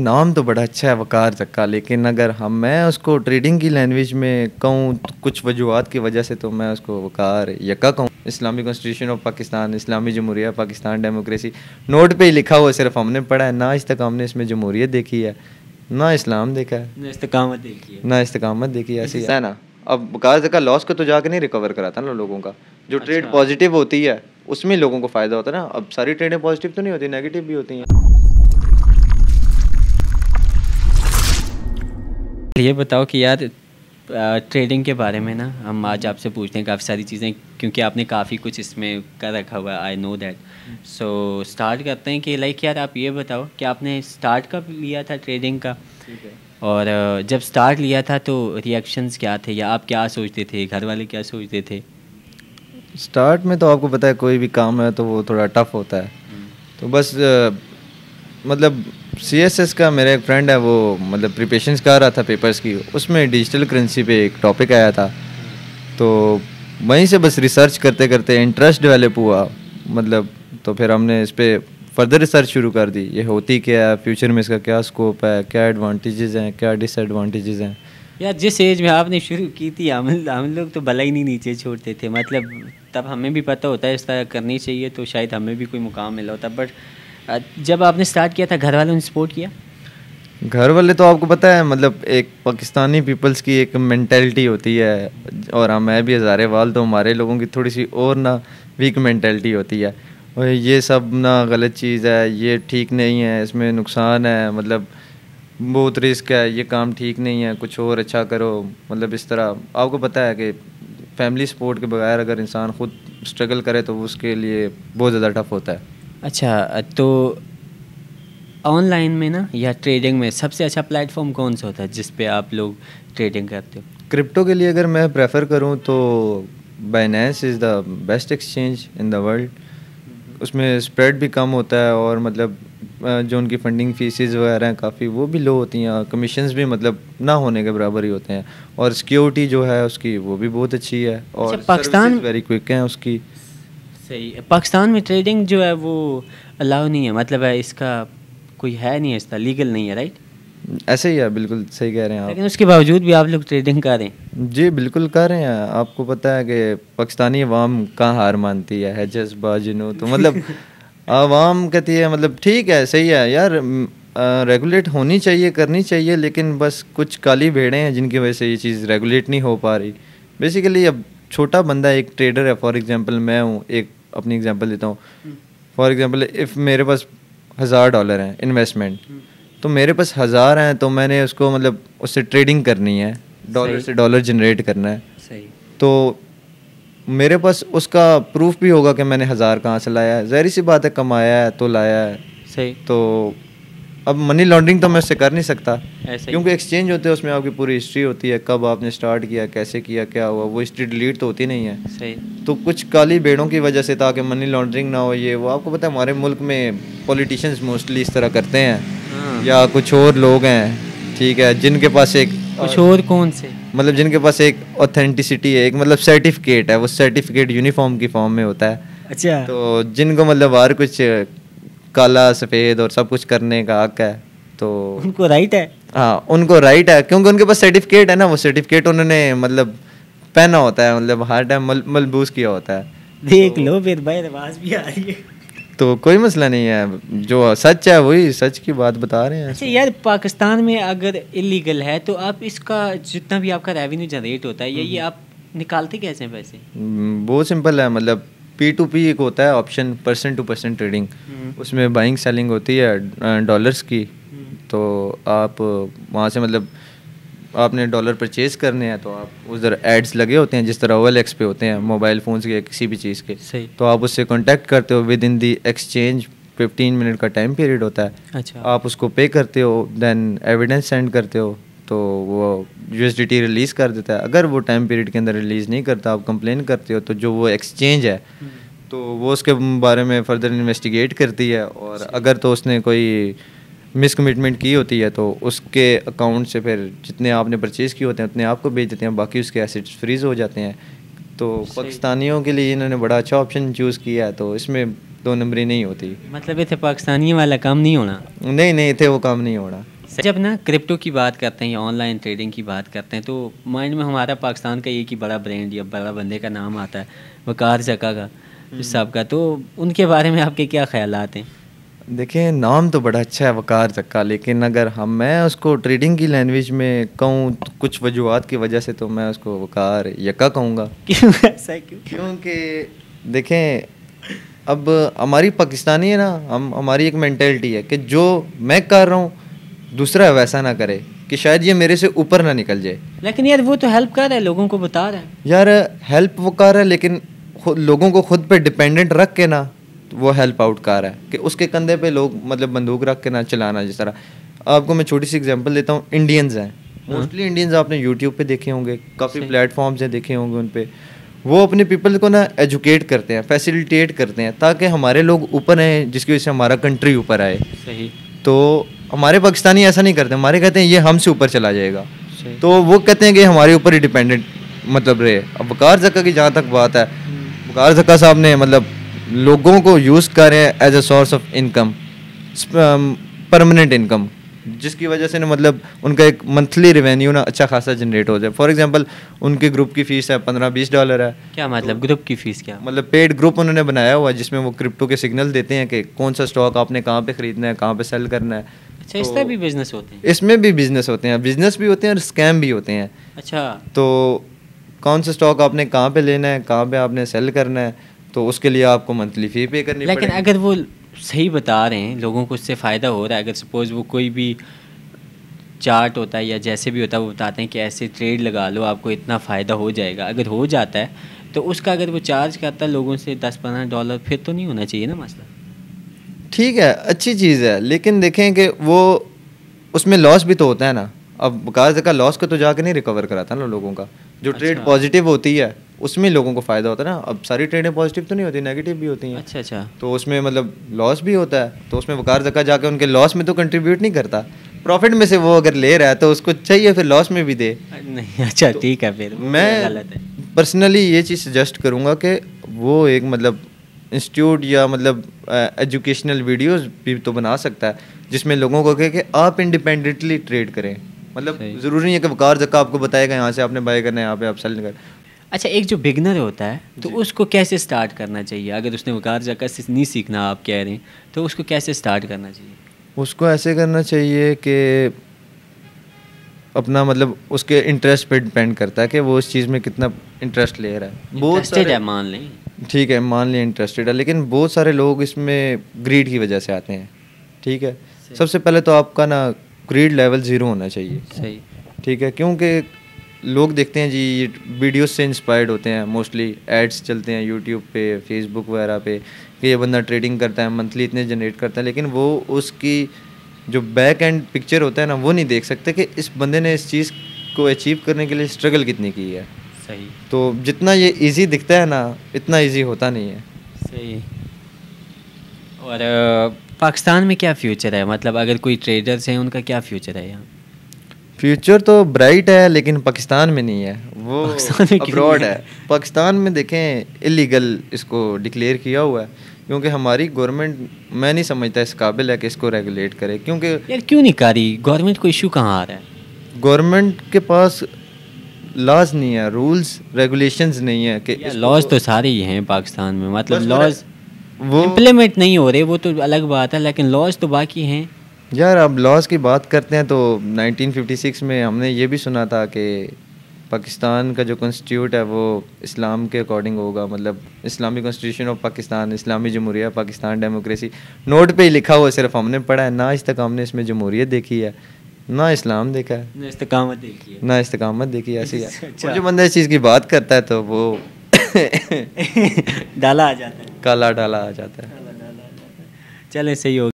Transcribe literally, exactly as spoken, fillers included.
नाम तो बड़ा अच्छा है वकार चक्का, लेकिन अगर हम मैं उसको ट्रेडिंग की लैंग्वेज में कहूँ तो कुछ वजूहत की वजह से तो मैं उसको वकार यक्का कहूँ। इस्लामी कॉन्स्टिट्यूशन ऑफ पाकिस्तान, इस्लामी जमहूरिया पाकिस्तान, डेमोक्रेसी नोट पे ही लिखा हुआ सिर्फ हमने पढ़ा है, ना आज तक हमने इसमें जमहूरियत देखी है, ना इस्लाम देखा है, ना इस्तिकामत देखी है, ना इस्तिकामत देखी है। ऐसी है ना। अब वकार चक्का लॉस को तो जाके नहीं रिकवर कराता ना लोगों का, जो ट्रेड पॉजिटिव होती है उसमें लोगों को फ़ायदा होता है ना। अब सारी ट्रेडें पॉजिटिव तो नहीं होती, नेगेटिव भी होती हैं। ये बताओ कि यार ट्रेडिंग के बारे में ना हम आज आपसे पूछते हैं काफ़ी सारी चीज़ें, क्योंकि आपने काफ़ी कुछ इसमें कर रखा हुआ है, I know that. So start करते हैं कि लाइक यार आप ये बताओ कि आपने स्टार्ट कब लिया था ट्रेडिंग का, और जब स्टार्ट लिया था तो रिएक्शंस क्या थे, या आप क्या सोचते थे, घर वाले क्या सोचते थे? स्टार्ट में तो आपको पता है कोई भी काम है तो वो थोड़ा टफ होता है, तो बस आ, मतलब सी एस एस का मेरा एक फ्रेंड है, वो मतलब प्रिपरेशंस कर रहा था पेपर्स की, उसमें डिजिटल करेंसी पे एक टॉपिक आया था, तो वहीं से बस रिसर्च करते करते इंटरेस्ट डेवलप हुआ, मतलब तो फिर हमने इस पर फर्दर रिसर्च शुरू कर दी, ये होती क्या है, फ्यूचर में इसका क्या स्कोप है, क्या एडवांटेजेस हैं, क्या डिसएडवांटेजेस हैं। यार जिस एज में आपने शुरू की थी हम हम लोग तो भला ही नहीं नीचे छोड़ते थे, मतलब तब हमें भी पता होता है इस तरह करनी चाहिए तो शायद हमें भी कोई मुकाम मिला होता। बट जब आपने स्टार्ट किया था घर वालों ने सपोर्ट किया? घर वाले तो आपको पता है मतलब एक पाकिस्तानी पीपल्स की एक मेंटेलिटी होती है, और हम मैं भी हज़ारे वाल, तो हमारे लोगों की थोड़ी सी और ना वीक मेंटेलिटी होती है, और ये सब ना गलत चीज़ है, ये ठीक नहीं है, इसमें नुकसान है, मतलब बहुत रिस्क है, ये काम ठीक नहीं है, कुछ और अच्छा करो। मतलब इस तरह आपको पता है कि फैमिली सपोर्ट के बगैर अगर इंसान खुद स्ट्रगल करे तो उसके लिए बहुत ज़्यादा टफ होता है। अच्छा, तो ऑनलाइन में ना या ट्रेडिंग में सबसे अच्छा प्लेटफॉर्म कौन सा होता है जिस पे आप लोग ट्रेडिंग करते हो? क्रिप्टो के लिए अगर मैं प्रेफर करूं तो Binance is the best exchange in the world. उसमें स्प्रेड भी कम होता है, और मतलब जो उनकी फंडिंग फीसेस वगैरह हैं काफ़ी वो भी लो होती हैं, कमीशंस भी मतलब ना होने के बराबर ही होते हैं, और सिक्योरिटी जो है उसकी वो भी बहुत अच्छी है, और अच्छा, पाकिस्तान वेरी क्विक है उसकी। सही है। पाकिस्तान में ट्रेडिंग जो है वो अलाउ नहीं है, मतलब है इसका कोई है नहीं है, इसका लीगल नहीं है, राइट? ऐसे ही है, बिल्कुल सही कह रहे हैं आप। लेकिन उसके बावजूद भी आप लोग ट्रेडिंग कर रहे हैं? जी बिल्कुल कर रहे हैं। आपको पता है कि पाकिस्तानी अवाम कहाँ हार मानती है, है जज्बाजिनो, तो मतलब आवाम कहती है मतलब ठीक है, सही है यार, रेगुलेट होनी चाहिए, करनी चाहिए, लेकिन बस कुछ काली भेड़ें हैं जिनकी वजह से ये चीज़ रेगुलेट नहीं हो पा रही। बेसिकली अब छोटा बंदा एक ट्रेडर है, फॉर एग्जांपल मैं हूँ, एक अपनी एग्जांपल देता हूँ, फॉर एग्जांपल इफ़ मेरे पास हज़ार डॉलर हैं इन्वेस्टमेंट, तो मेरे पास हज़ार हैं, तो मैंने उसको मतलब उससे ट्रेडिंग करनी है, डॉलर से डॉलर जनरेट करना है, सही। तो मेरे पास उसका प्रूफ भी होगा कि मैंने हज़ार कहाँ से लाया है, ज़ाहिर सी बात है कमाया है तो लाया है। सही। तो अब मनी लॉन्ड्रिंग तो मैं उससे कर नहीं सकता, ऐसे क्योंकि एक्सचेंज होते हैं उसमें आपकी पूरी हिस्ट्री होती है, कब आपने स्टार्ट किया, कैसे किया, क्या हुआ, वो हिस्ट्री डिलीट तो होती नहीं है। सही। तो कुछ काली भेड़ों की वजह से, ताकि मनी लॉन्ड्रिंग ना हो, ये वो आपको पता है हमारे मुल्क में पॉलिटिशियंस मोस्टली इस तरह करते हैं। हाँ। या कुछ और लोग हैं, ठीक है, जिनके पास एक कुछ और कौन से मतलब जिनके पास एक ऑथेंटिसिटी है, एक मतलब सर्टिफिकेट है, वो सर्टिफिकेट यूनिफॉर्म की फॉर्म में होता है। अच्छा। तो जिनको मतलब हर कुछ काला सफ़ेद और सब कुछ करने का हक है, तो उनको राइट है। हाँ उनको राइट है, क्योंकि उनके पास सर्टिफिकेट है ना, वो सर्टिफिकेट उन्होंने मतलब पहना होता है, मतलब हर टाइम मल, मलबूस किया होता है। देख लो फिर भाई, आवाज़ भी आ रही है, तो कोई मसला नहीं है, जो सच है वही सच की बात बता रहे हैं। अच्छा यार, पाकिस्तान में अगर इलीगल है तो आप इसका जितना भी आपका रेवेन्यू जनरेट होता है, ये ये आप निकालते कैसे हैं पैसे? बहुत सिंपल है, मतलब पी टू पी एक होता है option, person to person trading, उसमें बाइंग सेलिंग होती है डॉलर्स की, तो आप वहाँ से मतलब आपने डॉलर परचेज़ करने हैं, तो आप उधर एड्स लगे होते हैं जिस तरह ओ एल एक्स पे होते हैं मोबाइल फ़ोन्स के, किसी भी चीज़ के। सही। तो आप उससे कांटेक्ट करते हो, within the exchange fifteen minute का टाइम पीरियड होता है। अच्छा। आप उसको पे करते हो, देन एविडेंस सेंड करते हो, तो वो U S D T release कर देता है। अगर वो टाइम पीरियड के अंदर रिलीज़ नहीं करता, आप कंप्लेन करते हो, तो जो वो एक्सचेंज है तो वो उसके बारे में फ़र्दर इन्वेस्टिगेट करती है, और अगर तो उसने कोई मिसकमिटमेंट की होती है तो उसके अकाउंट से फिर जितने आपने परचेज़ किए होते हैं उतने आपको भेज देते हैं, बाकी उसके एसेट्स फ्रीज़ हो जाते हैं। तो पाकिस्तानियों के लिए इन्होंने बड़ा अच्छा ऑप्शन चूज़ किया है, तो इसमें दो नंबरी नहीं होती। मतलब इतने पाकिस्तानी वाला काम नहीं होना? नहीं नहीं, थे वो काम नहीं होना। जब ना क्रिप्टो की बात करते हैं या ऑनलाइन ट्रेडिंग की बात करते हैं तो माइंड में हमारा पाकिस्तान का एक ही बड़ा ब्रांड या बड़ा बंदे का नाम आता है, वकार ज़का का साहब का। तो उनके बारे में आपके क्या ख्यालात हैं? देखिए, नाम तो बड़ा अच्छा है वकार ज़का, लेकिन अगर हम मैं उसको ट्रेडिंग की लैंग्वेज में कहूँ तो कुछ वजूहत की वजह से तो मैं उसको वकार यका कहूँगा। क्यों ऐसा क्यों? क्योंकि देखें, अब हमारी पाकिस्तानी है ना, हम हमारी एक मेंटेलिटी है कि जो मैं कर रहा हूँ दूसरा वैसा ना करे, कि शायद ये मेरे से ऊपर ना निकल जाए। लेकिन यार वो तो हेल्प कर रहा है, लोगों को बता रहा है। यार हेल्प वो कर रहा है, लेकिन लोगों को खुद पे डिपेंडेंट रख के ना वो हेल्प आउट कर रहा है कि उसके कंधे पे लोग मतलब बंदूक रख के ना चलाना। जिस तरह आपको मैं छोटी सी एग्जांपल देता हूँ, इंडियंस हैं मोस्टली, इंडियंस आपने यूट्यूब पे देखे होंगे, काफ़ी प्लेटफॉर्म्स हैं देखे होंगे, उन पे वो अपने पीपल को ना एजुकेट करते हैं, फैसिलिटेट करते हैं ताकि हमारे लोग ऊपर आएँ, जिसकी वजह से हमारा कंट्री ऊपर आए। सही। तो हमारे पाकिस्तानी ऐसा नहीं करते, हमारे कहते हैं ये हमसे ऊपर चला जाएगा, तो वो कहते हैं कि हमारे ऊपर ही डिपेंडेंट मतलब रहे। अब वकार ज़का की जहाँ तक बात है, वकार ज़का साहब ने मतलब लोगों को यूज़ करें as a source of income, permanent income, जिसकी वजह से ना मतलब उनका एक मंथली रेवेन्यू ना अच्छा खासा जनरेट हो जाए। फॉर एग्जांपल उनके ग्रुप की फ़ीस है पंद्रह बीस डॉलर है। क्या मतलब तो, ग्रुप की फ़ीस क्या मतलब पेड ग्रुप उन्होंने बनाया हुआ है जिसमें वो क्रिप्टो के सिग्नल देते हैं कि कौन सा स्टॉक आपने कहाँ पे ख़रीदना है, कहाँ पे सेल करना है। अच्छा, तो इसमें भी बिजनेस होते हैं? इसमें भी बिजनेस होते हैं, बिजनेस भी होते हैं और स्कैम भी होते हैं। अच्छा, तो कौन सा स्टॉक आपने कहाँ पे लेना है, कहाँ पे आपने सेल करना है, तो उसके लिए आपको मंथली फ़ी पे करनी पड़ेगी। लेकिन अगर वो सही बता रहे हैं, लोगों को उससे फ़ायदा हो रहा है, अगर सपोज़ वो कोई भी चार्ट होता है या जैसे भी होता है वो बताते हैं कि ऐसे ट्रेड लगा लो आपको इतना फ़ायदा हो जाएगा, अगर हो जाता है तो उसका अगर वो चार्ज करता है लोगों से दस पंद्रह डॉलर, फिर तो नहीं होना चाहिए ना मसला। ठीक है, अच्छी चीज़ है, लेकिन देखें कि वो उसमें लॉस भी तो होता है ना। अब वकार ज़का लॉस को तो जाके नहीं रिकवर कराता ना लोगों का। जो अच्छा। ट्रेड पॉजिटिव होती है उसमें लोगों को फ़ायदा होता है ना। अब सारी ट्रेडें पॉजिटिव तो नहीं होती, नेगेटिव भी होती हैं। अच्छा अच्छा, तो उसमें मतलब लॉस भी होता है, तो उसमें वकार ज़का जाके उनके लॉस में तो कंट्रीब्यूट नहीं करता, प्रॉफिट में से वो अगर ले रहा है तो उसको चाहिए फिर लॉस में भी दे। नहीं, अच्छा तो ठीक है, फिर मैं पर्सनली ये चीज़ सजेस्ट करूँगा कि वो एक मतलब इंस्टीट्यूट या मतलब एजुकेशनल वीडियोस भी तो बना सकता है जिसमें लोगों को कहे कि आप इंडिपेंडेंटली ट्रेड करें। मतलब ज़रूरी नहीं है कि वकार ज़का आपको बताएगा यहाँ से आपने बाय करना है, यहाँ पे आप सेल कर। अच्छा, एक जो बिगनर होता है तो उसको कैसे स्टार्ट करना चाहिए? अगर उसने वकार ज़का से नहीं सीखना आप कह रहे हैं, तो उसको कैसे स्टार्ट करना चाहिए? उसको ऐसे करना चाहिए कि अपना मतलब उसके इंटरेस्ट पे डिपेंड करता है कि वो उस चीज़ में कितना इंटरेस्ट ले रहा है। बहुत सारे है, मान लें, ठीक है, मान लें इंटरेस्टेड है, लेकिन बहुत सारे लोग इसमें ग्रीड की वजह से आते हैं। ठीक है, सबसे पहले तो आपका ना ग्रीड लेवल ज़ीरो होना चाहिए। सही, ठीक है, क्योंकि लोग देखते हैं जी वीडियोस से इंस्पायर्ड होते हैं, मोस्टली एड्स चलते हैं यूट्यूब पे, फेसबुक वगैरह पे कि ये बंदा ट्रेडिंग करता है, मंथली इतने जनरेट करता है, लेकिन वो उसकी जो बैक एंड पिक्चर होता है ना वो नहीं देख सकते कि इस बंदे ने इस चीज़ को अचीव करने के लिए स्ट्रगल कितनी की है। सही। तो जितना ये इजी दिखता है ना इतना इजी होता नहीं है। सही। और पाकिस्तान में क्या फ्यूचर है? मतलब अगर कोई ट्रेडर्स हैं उनका क्या फ्यूचर है यहाँ? फ्यूचर तो ब्राइट है, लेकिन पाकिस्तान में नहीं है, वो अब्रॉड है। पाकिस्तान में देखें इलीगल इसको डिक्लेयर किया हुआ है, क्योंकि हमारी गवर्नमेंट मैं नहीं समझता इस काबिल है कि इसको रेगुलेट करे। क्योंकि यार क्यों नहीं कर रही गवर्नमेंट को? इशू कहाँ आ रहा है? गवर्नमेंट के पास लॉज नहीं है, रूल्स रेगुलेशंस नहीं है कि लॉज तो सारे ही हैं पाकिस्तान में, मतलब लॉज वो इम्प्लीमेंट नहीं हो रहे, वो तो अलग बात है, लेकिन लॉज तो बाकी हैं। यार अब लॉज की बात करते हैं तो नाइनटीन फिफ्टी सिक्स में हमने ये भी सुना था कि पाकिस्तान का जो कॉन्स्टिट्यूट है वो इस्लाम के अकॉर्डिंग होगा, मतलब इस्लामी कॉन्स्टिट्यूशन ऑफ पाकिस्तान, इस्लामी जमहूरिया पाकिस्तान, डेमोक्रेसी नोट पे ही लिखा हुआ, सिर्फ हमने पढ़ा है, ना आज तक हमने इसमें जमहूरियत देखी है, ना इस्लाम देखा है, ना इस्तिकामत देखी है, ना इस्तिकामत देखी है। ऐसी है। अच्छा। जो बंदा इस चीज़ की बात करता है तो वो डाला आ जाता है, काला डाला आ जाता है। चलें, सही हो।